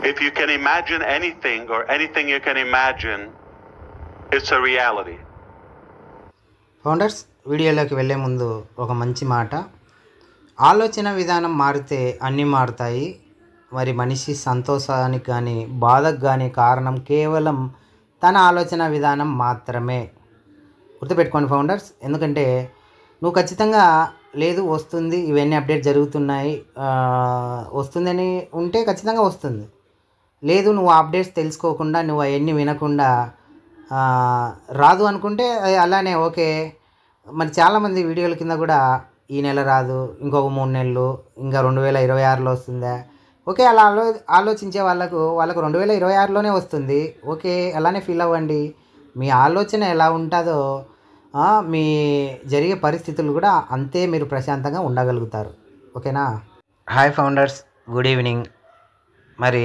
If you can imagine anything or anything you can imagine, it's a reality. Founders, వీడియోలోకి వెళ్ళే ముందు ఒక మంచి మాట. ఆలోచన విధానం మారితే అన్నీ మారుతాయి. మరి మనిషి సంతోషానికి కానీ బాధకు కానీ కారణం కేవలం తన ఆలోచన విధానం మాత్రమే. గుర్తుపెట్టుకోండి ఫౌండర్స్. ఎందుకంటే నువ్వు ఖచ్చితంగా లేదు వస్తుంది, ఇవన్నీ అప్డేట్ జరుగుతున్నాయి, వస్తుందని ఉంటే ఖచ్చితంగా వస్తుంది. లేదు నువ్వు అప్డేట్స్ తెలుసుకోకుండా నువ్వు అవన్నీ వినకుండా రాదు అనుకుంటే అలానే ఓకే. మరి చాలామంది వీడియోల కింద కూడా ఈ నెల రాదు, ఇంకొక 3 నెలలు, ఇంకా 2026లో వస్తుందా? ఓకే, అలా ఆలోచించే వాళ్ళకు 2026లోనే వస్తుంది. ఓకే, అలానే ఫీల్ అవ్వండి. మీ ఆలోచన ఎలా ఉంటుందో మీ జరిగే పరిస్థితులు కూడా అంతే మీరు ప్రశాంతంగా ఉండగలుగుతారు. ఓకేనా? Hi founders, good evening. మరి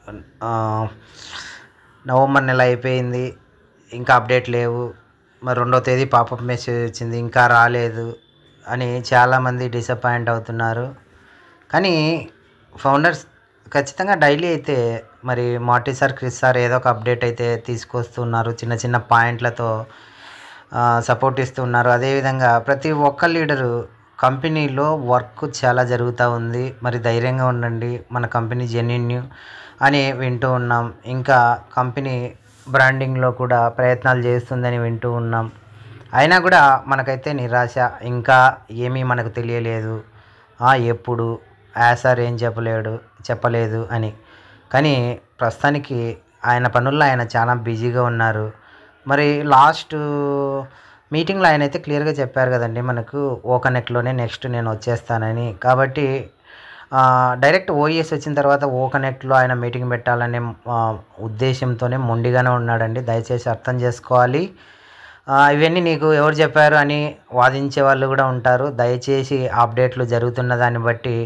నవంబర్ నెల అయిపోయింది, ఇంకా అప్డేట్ లేవు. మరి 2వ తేదీ పాపప్ మెసేజ్ వచ్చింది, ఇంకా రాలేదు అని చాలామంది డిసప్పాయింట్ అవుతున్నారు. కానీ ఫౌండర్స్ ఖచ్చితంగా డైలీ అయితే మరి మార్టీ సార్, క్రిస్ సార్ ఏదో ఒక అప్డేట్ అయితే తీసుకొస్తున్నారు. చిన్న చిన్న పాయింట్లతో సపోర్ట్ ఇస్తున్నారు. అదేవిధంగా ప్రతి ఒక్క లీడరు కంపెనీలో వర్క్ చాలా జరుగుతూ ఉంది. మరి ధైర్యంగా ఉండండి, మన కంపెనీ జెన్యూన్ అని వింటూ ఉన్నాం. ఇంకా కంపెనీ బ్రాండింగ్లో కూడా ప్రయత్నాలు చేస్తుందని వింటూ ఉన్నాం. అయినా కూడా మనకైతే నిరాశ, ఇంకా ఏమీ మనకు తెలియలేదు, ఎప్పుడు సార్ ఏం చెప్పలేదు అని. కానీ ప్రస్తుతానికి ఆయన పనుల్లో ఆయన చాలా బిజీగా ఉన్నారు. మరి లాస్ట్ మీటింగ్లో ఆయన అయితే క్లియర్గా చెప్పారు కదండి మనకు, ఓకనెక్ట్లోనే నెక్స్ట్ నేను వచ్చేస్తానని. కాబట్టి డైరెక్ట్ ఓఎస్ వచ్చిన తర్వాత ఓకనెక్ట్లో ఆయన మీటింగ్ పెట్టాలనే ఉద్దేశంతోనే మొండిగానే ఉన్నాడండి. దయచేసి అర్థం చేసుకోవాలి. ఇవన్నీ నీకు ఎవరు చెప్పారు అని వాదించే వాళ్ళు కూడా ఉంటారు. దయచేసి అప్డేట్లు జరుగుతున్న దాన్ని బట్టి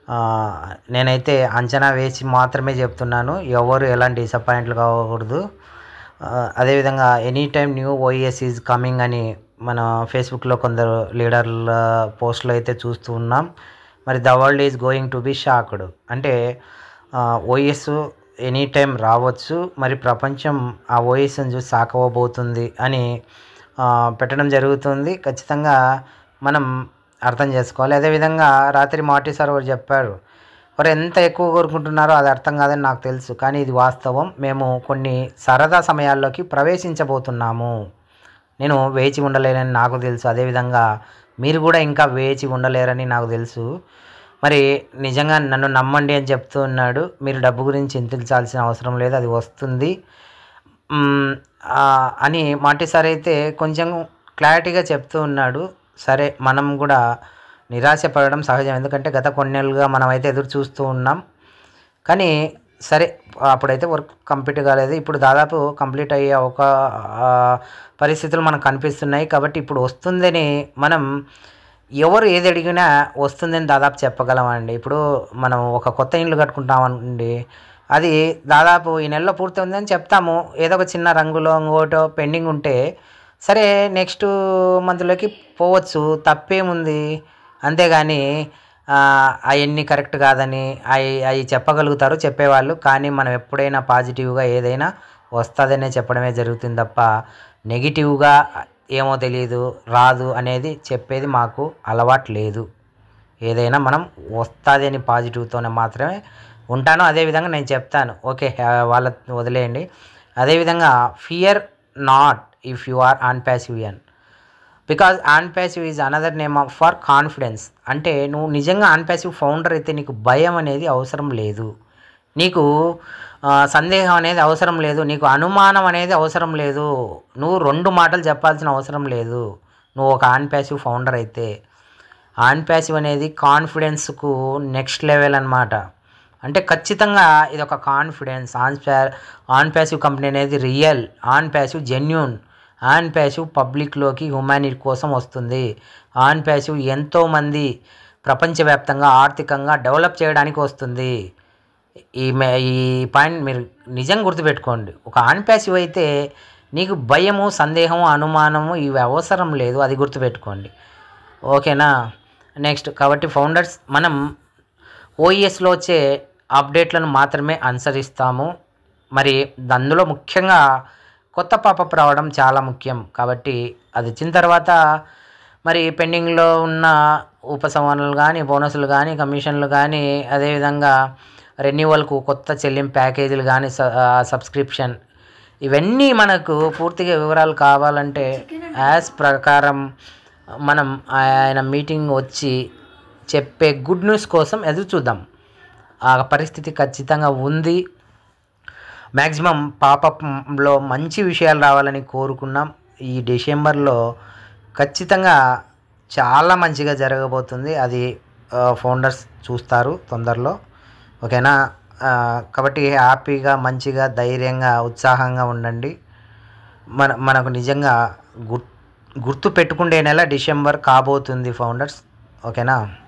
నేనైతే అంచనా వేసి మాత్రమే చెప్తున్నాను. ఎవరు ఎలాంటి డిసప్పాయింట్లు కాకూడదు. అదేవిధంగా any time new OS is coming అని మన ఫేస్బుక్లో కొందరు లీడర్ల పోస్టులు అయితే చూస్తూ ఉన్నాం. మరి the world is going to be shocked అంటే ఓఎస్ ఎనీ టైం రావచ్చు. మరి ప్రపంచం ఆ ఓఎస్ని చూసి షాక్ అవ్వబోతుంది అని పెట్టడం జరుగుతుంది. ఖచ్చితంగా మనం అర్థం చేసుకోవాలి. అదేవిధంగా రాత్రి మార్టీ సార్ కూడా చెప్పారు, మరి ఎంత ఎక్కువ కోరుకుంటున్నారో అది అర్థం కాదని నాకు తెలుసు, కానీ ఇది వాస్తవం. మేము కొన్ని సరదా సమయాల్లోకి ప్రవేశించబోతున్నాము. నేను వేచి ఉండలేనని నాకు తెలుసు. అదేవిధంగా మీరు కూడా ఇంకా వేచి ఉండలేరని నాకు తెలుసు. మరి నిజంగా నన్ను నమ్మండి అని చెప్తూ ఉన్నాడు. మీరు డబ్బు గురించి చింతించాల్సిన అవసరం లేదు, అది వస్తుంది అని మార్టీ సార్ అయితే కొంచెం క్లారిటీగా చెప్తూ ఉన్నాడు. సరే, మనం కూడా నిరాశపడడం సహజం. ఎందుకంటే గత కొన్ని నెలలుగా మనం అయితే ఎదురు చూస్తూ ఉన్నాం. కానీ సరే, అప్పుడైతే వర్క్ కంప్లీట్ కాలేదు. ఇప్పుడు దాదాపు కంప్లీట్ అయ్యే ఒక పరిస్థితులు మనకు కనిపిస్తున్నాయి. కాబట్టి ఇప్పుడు వస్తుందని మనం ఎవరు ఏది అడిగినా వస్తుందని దాదాపు చెప్పగలమండి. ఇప్పుడు మనం ఒక కొత్త ఇల్లు కట్టుకుంటామండి, అది దాదాపు ఈ నెలలో పూర్తి ఉందని చెప్తాము. ఏదో ఒక చిన్న రంగులో ఇంకోటో పెండింగ్ ఉంటే సరే నెక్స్ట్ మంత్లోకి పోవచ్చు, తప్పేముంది. అంతేగాని అవన్నీ కరెక్ట్ కాదని అవి చెప్పగలుగుతారు చెప్పేవాళ్ళు. కానీ మనం ఎప్పుడైనా పాజిటివ్గా ఏదైనా వస్తుందనే చెప్పడమే జరుగుతుంది తప్ప నెగిటివ్గా ఏమో తెలియదు, రాదు అనేది చెప్పేది మాకు అలవాటు లేదు. ఏదైనా మనం వస్తుంది అని పాజిటివ్తోనే మాత్రమే ఉంటాను. అదేవిధంగా నేను చెప్తాను, ఓకే వాళ్ళ వదిలేయండి. అదేవిధంగా fear not if you are Unpassive because Unpassive is another name for confidence. అంటే నువ్వు నిజంగా అన్పాసివ్ ఫౌండర్ అయితే నీకు భయం అనేది అవసరం లేదు, నీకు సందేహం అనేది అవసరం లేదు, నీకు అనుమానం అనేది అవసరం లేదు, నువ్వు 2 మాటలు చెప్పాల్సిన అవసరం లేదు. నువ్వు ఒక అన్పాసివ్ ఫౌండర్ అయితే. అన్పాసివ్ అనేది కాన్ఫిడెన్స్కు నెక్స్ట్ లెవెల్ అన్నమాట. అంటే ఖచ్చితంగా ఇది ఒక కాన్ఫిడెన్స్. అన్పాసివ్ కంపెనీ అనేది రియల్, అన్పాసివ్ జెన్యూన్, అన్పాసివ్ పబ్లిక్లోకి హ్యుమానిటీ కోసం వస్తుంది. అన్పాసివ్ ఎంతోమంది ప్రపంచవ్యాప్తంగా ఆర్థికంగా డెవలప్ చేయడానికి వస్తుంది. ఈ పాయింట్ మీరు నిజంగా గుర్తుపెట్టుకోండి. ఒక అన్పాసివ్ అయితే నీకు భయము, సందేహము, అనుమానము ఇవి అవసరం లేదు, అది గుర్తుపెట్టుకోండి. ఓకేనా? నెక్స్ట్ కాబట్టి ఫౌండర్స్, మనం ఓఈఎస్లో వచ్చే అప్డేట్లను మాత్రమే అనుసరిస్తాము. మరి అందులో ముఖ్యంగా కొత్త పాపప్ రావడం చాలా ముఖ్యం. కాబట్టి అది వచ్చిన తర్వాత మరి పెండింగ్లో ఉన్న ఉపసంహరణలు కానీ, బోనస్లు కానీ, కమిషన్లు కానీ, అదేవిధంగా రెన్యువల్కు కొత్త చెల్లింపు ప్యాకేజీలు కానీ, సబ్స్క్రిప్షన్, ఇవన్నీ మనకు పూర్తిగా వివరాలు కావాలంటే యాజ్ ప్రకారం మనం ఆయన మీటింగ్ వచ్చి చెప్పే గుడ్ న్యూస్ కోసం ఎదురు చూద్దాం. ఆ పరిస్థితి ఖచ్చితంగా ఉంది. మ్యాక్సిమం పాపప్లో మంచి విషయాలు రావాలని కోరుకున్నాం. ఈ డిసెంబర్లో ఖచ్చితంగా చాలా మంచిగా జరగబోతుంది. అది ఫౌండర్స్ చూస్తారు తొందరలో. ఓకేనా? కాబట్టి హ్యాపీగా, మంచిగా, ధైర్యంగా, ఉత్సాహంగా ఉండండి. మనకు నిజంగా గుర్తు పెట్టుకునే నెల డిసెంబర్ కాబోతుంది ఫౌండర్స్. ఓకేనా?